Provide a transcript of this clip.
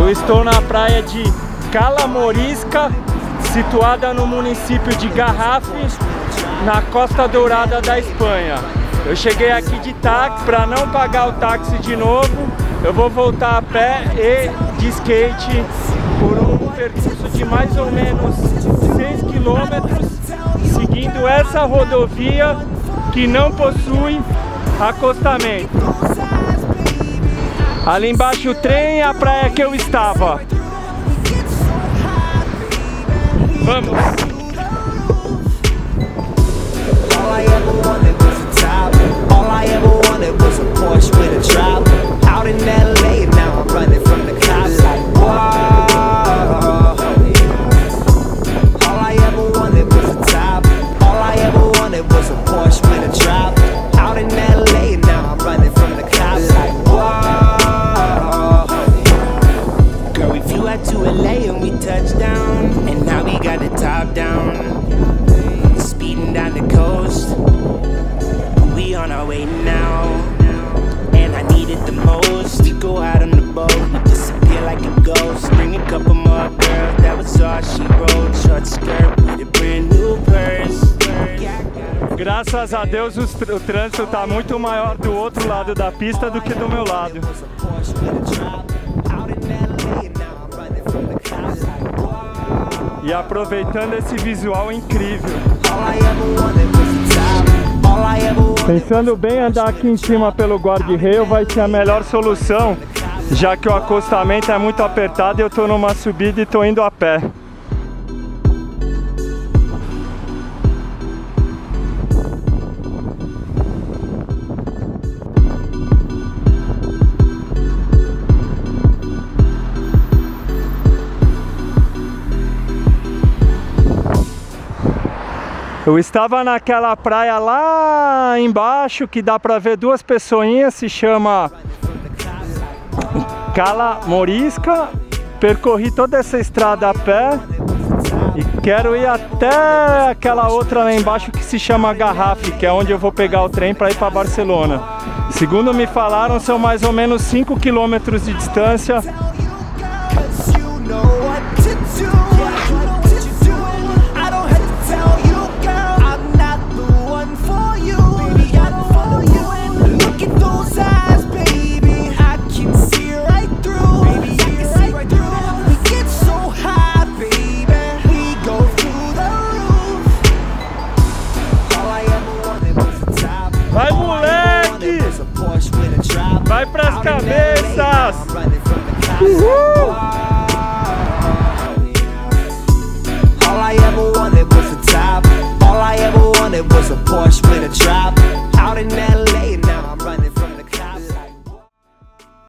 Eu estou na praia de Cala Morisca, situada no município de Garrafe, na Costa Dourada da Espanha. Eu cheguei aqui de táxi, para não pagar o táxi de novo, eu vou voltar a pé e de skate por um percurso de mais ou menos 6 quilômetros, seguindo essa rodovia que não possui acostamento. Ali embaixo o trem e a praia que eu estava. Vamos! Graças a Deus o trânsito está muito maior do outro lado da pista do que do meu lado. E aproveitando esse visual incrível. Pensando bem, andar aqui em cima pelo guarda-reio vai ser a melhor solução, já que o acostamento é muito apertado e eu estou numa subida e estou indo a pé. Eu estava naquela praia lá embaixo que dá para ver duas pessoinhas, se chama Cala Morisca. Percorri toda essa estrada a pé e quero ir até aquela outra lá embaixo que se chama Garrafe, que é onde eu vou pegar o trem para ir para Barcelona. Segundo me falaram, são mais ou menos 5 quilômetros de distância. Vai, moleque! Vai pras cabeças! Uhul!